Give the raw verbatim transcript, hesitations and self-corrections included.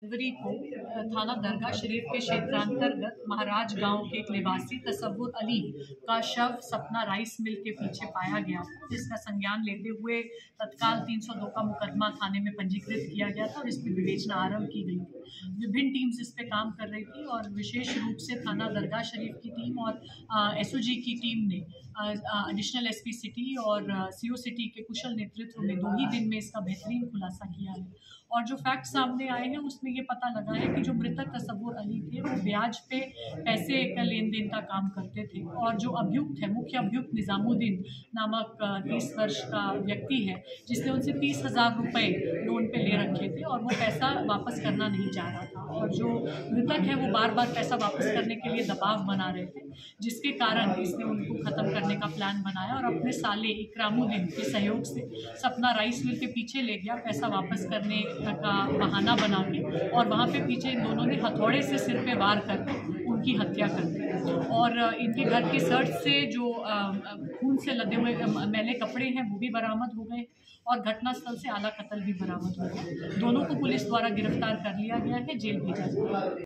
जनवरी को थाना दरगाह शरीफ के क्षेत्रांतर्गत महाराज गांव के एक निवासी तसव्वुर अली का शव सपना राइस मिल के पीछे पाया गया था, जिसका संज्ञान लेते हुए तत्काल तीन सौ दो का मुकदमा थाने में पंजीकृत किया गया था और इस पर विवेचना आरंभ की गई थी। विभिन्न टीम्स इस पे काम कर रही थी और विशेष रूप से थाना दरगाह शरीफ की टीम और एसओजी की टीम ने एडिशनल एसपी सिटी और सीओ सिटी के कुशल नेतृत्व में दो ही दिन में इसका बेहतरीन खुलासा किया है। और जो फैक्ट सामने आए हैं उसमें ये पता लगा है कि जो मृतक तसव्वुर अली थे वो ब्याज पे पैसे का लेन देन का काम करते थे और जो अभियुक्त है, मुख्य अभियुक्त निजामुद्दीन नामक तीस वर्ष का व्यक्ति है, जिसने उनसे तीस हजार रुपये लोन पे ले रखे थे और वो पैसा वापस करना नहीं चाह रहा था। और जो मृतक है वो बार बार पैसा वापस करने के लिए दबाव बना रहे थे, जिसके कारण इसने उनको ख़त्म करने का प्लान बनाया और अपने साले इकरामुद्दीन के सहयोग से सपना राइस मिल के पीछे ले गया पैसा वापस करने का बहाना बना के, और वहाँ पे पीछे इन दोनों ने हथौड़े से सिर पे वार करके उनकी हत्या कर दी। और इनके घर की सर्च से जो खून से लदे हुए मैले कपड़े हैं वो भी बरामद हो गए और घटनास्थल से आला कत्ल भी बरामद हो गया। दोनों को पुलिस द्वारा गिरफ्तार कर लिया गया है, जेल भेजा गया है।